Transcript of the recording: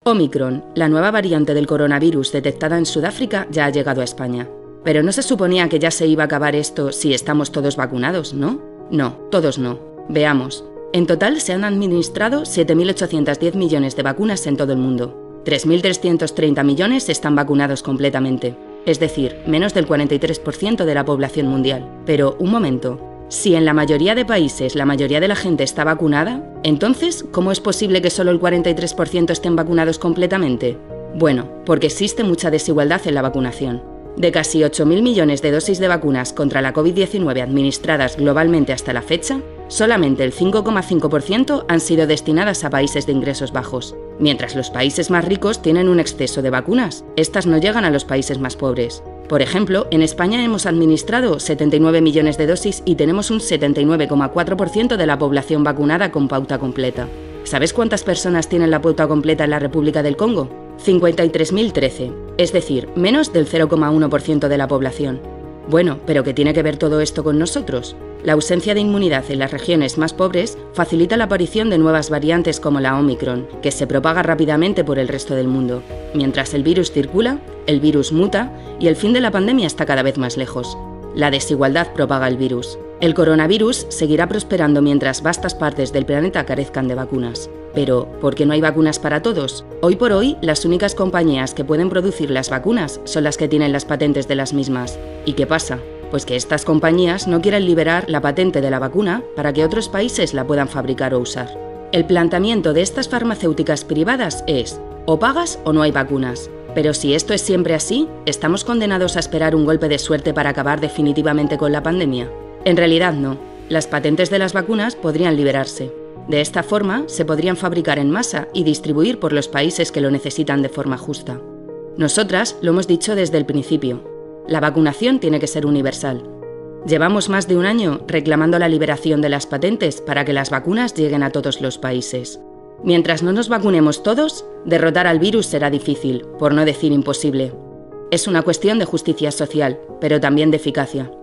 Omicron, la nueva variante del coronavirus detectada en Sudáfrica, ya ha llegado a España. Pero no se suponía que ya se iba a acabar esto si estamos todos vacunados, ¿no? No, todos no. Veamos. En total se han administrado 7.810 millones de vacunas en todo el mundo. 3.330 millones están vacunados completamente, es decir, menos del 43% de la población mundial. Pero, un momento. Si en la mayoría de países la mayoría de la gente está vacunada, entonces, ¿cómo es posible que solo el 43% estén vacunados completamente? Bueno, porque existe mucha desigualdad en la vacunación. De casi 8.000 millones de dosis de vacunas contra la COVID-19 administradas globalmente hasta la fecha, solamente el 5,5% han sido destinadas a países de ingresos bajos, mientras los países más ricos tienen un exceso de vacunas. Estas no llegan a los países más pobres. Por ejemplo, en España hemos administrado 79 millones de dosis y tenemos un 79,4% de la población vacunada con pauta completa. ¿Sabes cuántas personas tienen la pauta completa en la República del Congo? 53.013, es decir, menos del 0,1% de la población. Bueno, ¿pero qué tiene que ver todo esto con nosotros? La ausencia de inmunidad en las regiones más pobres facilita la aparición de nuevas variantes como la Omicron, que se propaga rápidamente por el resto del mundo. Mientras el virus circula, el virus muta y el fin de la pandemia está cada vez más lejos. La desigualdad propaga el virus. El coronavirus seguirá prosperando mientras vastas partes del planeta carezcan de vacunas. Pero, ¿por qué no hay vacunas para todos? Hoy por hoy, las únicas compañías que pueden producir las vacunas son las que tienen las patentes de las mismas. ¿Y qué pasa? Pues que estas compañías no quieren liberar la patente de la vacuna para que otros países la puedan fabricar o usar. El planteamiento de estas farmacéuticas privadas es: o pagas o no hay vacunas. Pero si esto es siempre así, ¿estamos condenados a esperar un golpe de suerte para acabar definitivamente con la pandemia? En realidad no. Las patentes de las vacunas podrían liberarse. De esta forma, se podrían fabricar en masa y distribuir por los países que lo necesitan de forma justa. Nosotras lo hemos dicho desde el principio. La vacunación tiene que ser universal. Llevamos más de un año reclamando la liberación de las patentes para que las vacunas lleguen a todos los países. Mientras no nos vacunemos todos, derrotar al virus será difícil, por no decir imposible. Es una cuestión de justicia social, pero también de eficacia.